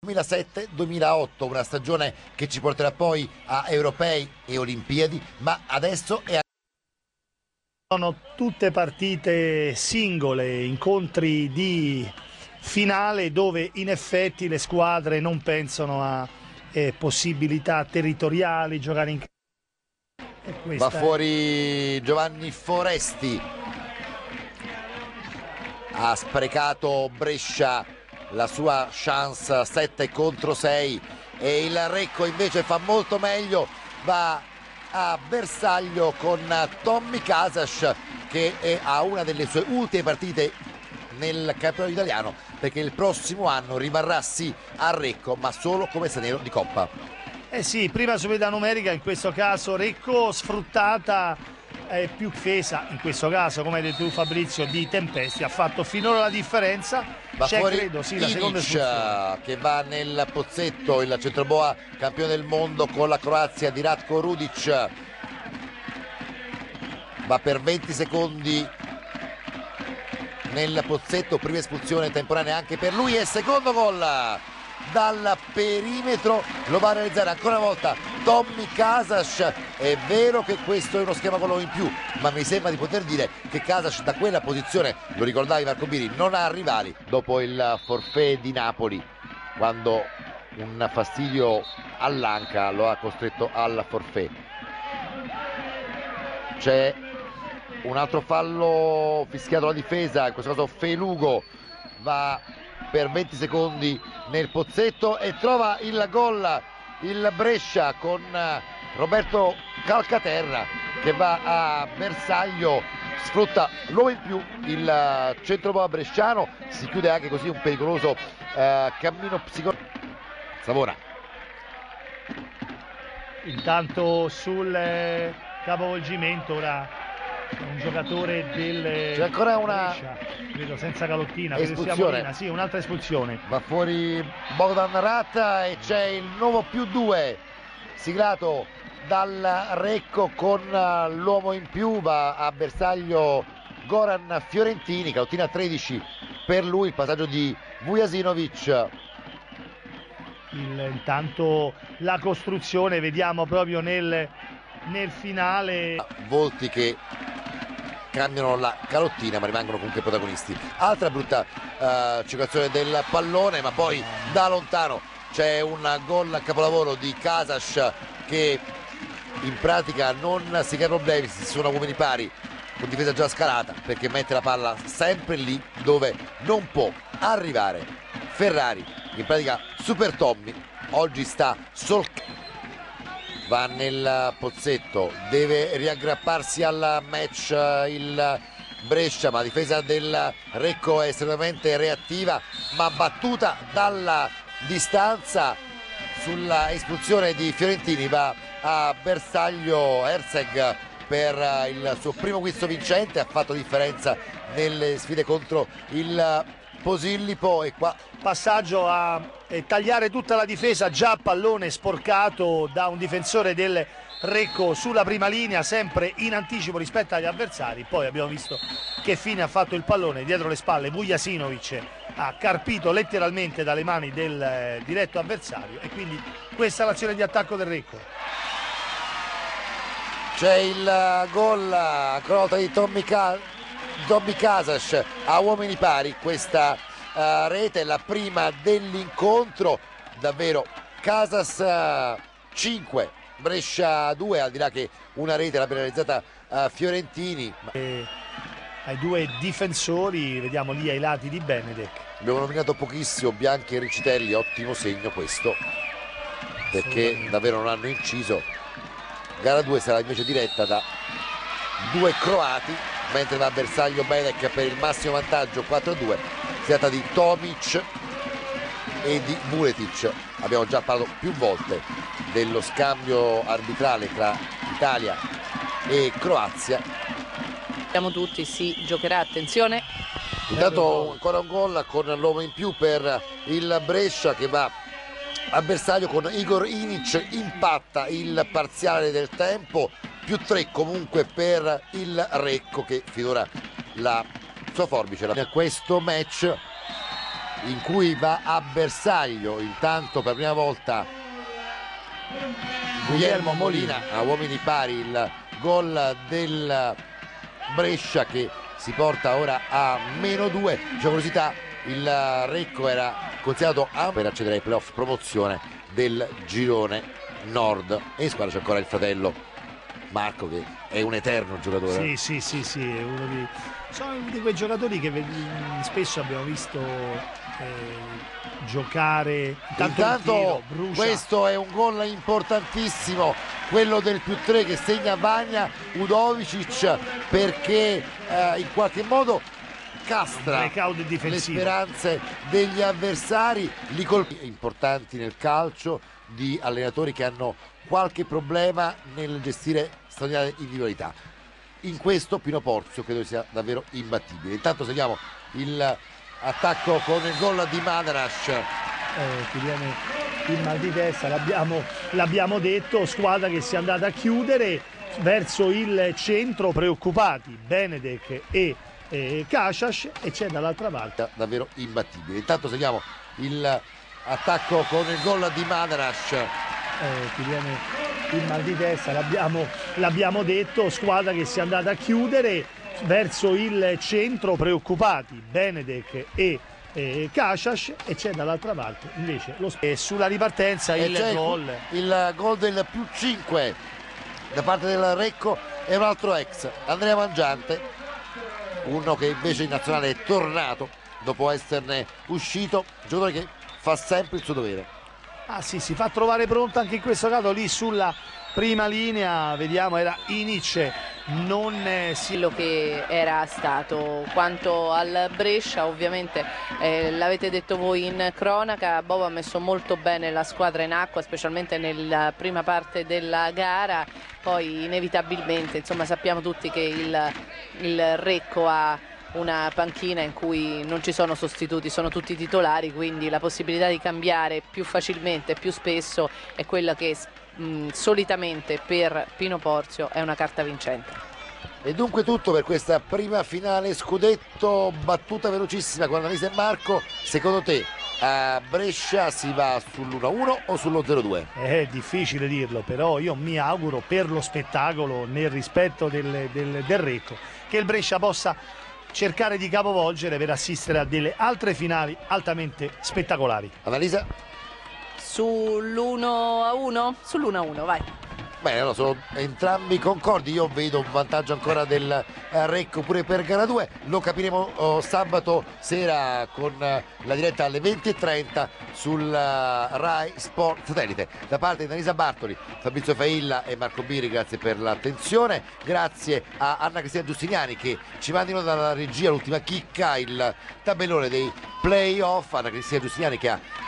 2007-2008, una stagione che ci porterà poi a europei e olimpiadi, ma adesso è... Sono tutte partite singole, incontri di finale dove in effetti le squadre non pensano a possibilità territoriali, giocare in casa. Va fuori Giovanni Foresti, ha sprecato Brescia la sua chance 7 contro 6 e il Recco invece fa molto meglio, va a bersaglio con Tommy Casas che ha una delle sue ultime partite nel campionato italiano, perché il prossimo anno rimarrà sì a Recco ma solo come straniero di Coppa. Eh sì, prima superiorità numerica, in questo caso Recco sfruttata più difesa, in questo caso come hai detto tu Fabrizio, di Tempesti, ha fatto finora la differenza. Va fuori credo, sì, la seconda Inic che va nel pozzetto, il centroboa campione del mondo con la Croazia di Ratko Rudic, va per 20 secondi nel pozzetto, prima espulsione temporanea anche per lui e secondo gol dal perimetro, lo va a realizzare ancora una volta Tommy Casas. È vero che questo è uno schema con l'uomo in più, ma mi sembra di poter dire che Casas da quella posizione, lo ricordavi Marco Biri, non ha rivali dopo il forfait di Napoli, quando un fastidio all'anca lo ha costretto al forfait. C'è un altro fallo fischiato alla difesa, in questo caso Felugo va per 20 secondi nel pozzetto e trova il gol il Brescia con Roberto Calcaterra che va a bersaglio, sfrutta l'uomo in più il centroboa bresciano, si chiude anche così un pericoloso cammino psicologico. Savona intanto sul capovolgimento ora un giocatore del c'è ancora una Brescia, credo senza Calottina, espulsione, sì, un'altra espulsione. va fuori Bogdan Ratta e c'è il nuovo +2 siglato dal Recco con l'uomo in più, va a bersaglio Goran Fiorentini, Calottina 13 per lui, il passaggio di Vujasinovic. Intanto la costruzione vediamo proprio nel finale, Volti che cambiano la Calottina ma rimangono comunque protagonisti. Altra brutta circolazione del pallone, ma poi da lontano c'è un gol a capolavoro di Casas che in pratica non si crea problemi, si sono uomini pari con difesa già scalata, perché mette la palla sempre lì dove non può arrivare Ferrari, in pratica Super Tommy oggi sta va nel pozzetto, deve riaggrapparsi al match il Brescia, ma la difesa del Recco è estremamente reattiva, ma battuta dalla distanza. Sulla espulsione di Fiorentini va a bersaglio Herzeg per il suo primo acquisto vincente, ha fatto differenza nelle sfide contro il Posillipo e qua passaggio a tagliare tutta la difesa, già pallone sporcato da un difensore del Recco sulla prima linea, sempre in anticipo rispetto agli avversari. Poi abbiamo visto che fine ha fatto il pallone dietro le spalle, Vujasinovic ha carpito letteralmente dalle mani del diretto avversario e quindi questa è l'azione di attacco del Recco. C'è il gol ancora una volta di Tommy Casas a uomini pari, questa rete è la prima dell'incontro, davvero Casas 5 Brescia 2, al di là che una rete l'ha realizzata Fiorentini. Ai due difensori, vediamo lì ai lati di Benedek. Abbiamo nominato pochissimo Bianchi e Riccitelli, ottimo segno questo, perché davvero non hanno inciso. Gara 2 sarà invece diretta da due croati, mentre va a bersaglio Benedek per il massimo vantaggio 4-2. Si tratta di Tomic e di Vuletic. Abbiamo già parlato più volte dello scambio arbitrale tra Italia e Croazia. Siamo tutti, si giocherà, attenzione. Intanto ancora un gol con l'uomo in più per il Brescia che va a bersaglio con Igor Inic, impatta il parziale del tempo, +3 comunque per il Recco che finora la sua forbice. In questo match in cui va a bersaglio intanto per la prima volta Guglielmo Molina a uomini pari, il gol del Brescia che si porta ora a -2. C'è curiosità, il Recco era considerato per accedere ai playoff promozione del girone nord e in squadra c'è ancora il fratello Marco che è un eterno giocatore. Sì, è sono uno di quei giocatori che spesso abbiamo visto giocare. Intanto questo è un gol importantissimo, quello del +3 che segna Vanja Udovicic, perché in qualche modo castra le speranze degli avversari, li colpi importanti nel calcio di allenatori che hanno qualche problema nel gestire straordinarie individualità. In questo Pino Porzio credo sia davvero imbattibile. Intanto seguiamo il attacco con il gol di Madarash. Ti viene il mal di testa, l'abbiamo detto, squadra che si è andata a chiudere verso il centro, preoccupati Benedek e Casas, e c'è dall'altra parte davvero imbattibile. Intanto seguiamo il attacco con il gol di Madarash. Ti viene il mal di testa, l'abbiamo detto, squadra che si è andata a chiudere verso il centro, preoccupati Benedek e Casas, e c'è dall'altra parte invece sulla ripartenza il gol del +5 da parte del Recco e un altro ex, Andrea Mangiante, uno che invece in nazionale è tornato dopo esserne uscito, giocatore che fa sempre il suo dovere. Ah sì, si fa trovare pronto anche in questo caso lì sulla prima linea, vediamo, era Inic, quello che era stato. Quanto al Brescia, ovviamente l'avete detto voi in cronaca, Bovo ha messo molto bene la squadra in acqua, specialmente nella prima parte della gara, poi inevitabilmente insomma sappiamo tutti che il Recco ha una panchina in cui non ci sono sostituti, sono tutti titolari, quindi la possibilità di cambiare più facilmente, più spesso è quella che solitamente per Pino Porzio è una carta vincente. E dunque tutto per questa prima finale scudetto, battuta velocissima con Annalisa e Marco. Secondo te a Brescia si va sull'1-1 o sullo 0-2? È difficile dirlo, però io mi auguro, per lo spettacolo, nel rispetto del Recco, che il Brescia possa cercare di capovolgere per assistere a delle altre finali altamente spettacolari. Annalisa? Sull'1-1? Sull'1-1, vai. Bene, allora sono entrambi concordi, io vedo un vantaggio ancora del Recco pure per gara 2, lo capiremo sabato sera con la diretta alle 20:30 sul Rai Sport Satellite. Da parte di Annalisa Bartoli, Fabrizio Failla e Marco Biri, grazie per l'attenzione, grazie a Anna Cristina Giustiniani che ci mandino dalla regia l'ultima chicca, il tabellone dei playoff. Anna Cristina Giustiniani che ha